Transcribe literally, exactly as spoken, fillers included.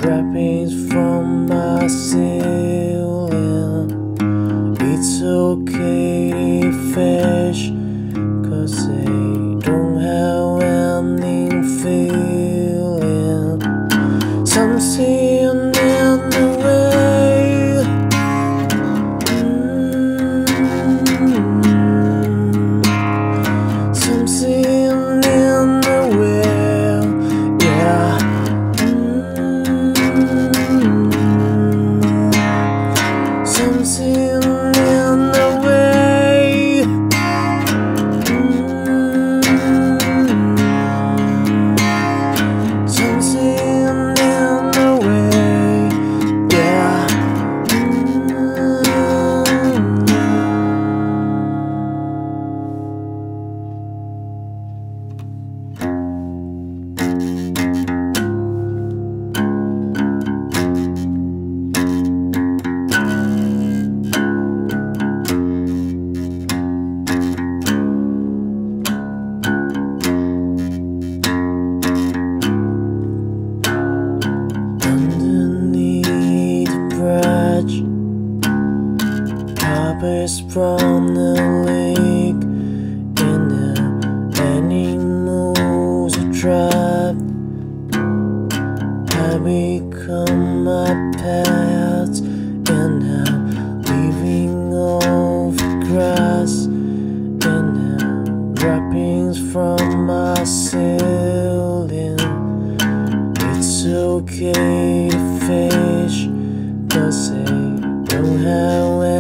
Wrappings from my ceiling. It's okay to fish, 'cause they don't have any feeling. Something in the way. mm. Something in the way, yeah. Something in the way. mm. Something in the way, yeah. Carpets from the lake, and the animals are trapped. I become my pet, and I'm living off the grass, and the wrappings from my ceiling. It's okay to fish, 'cause they don't have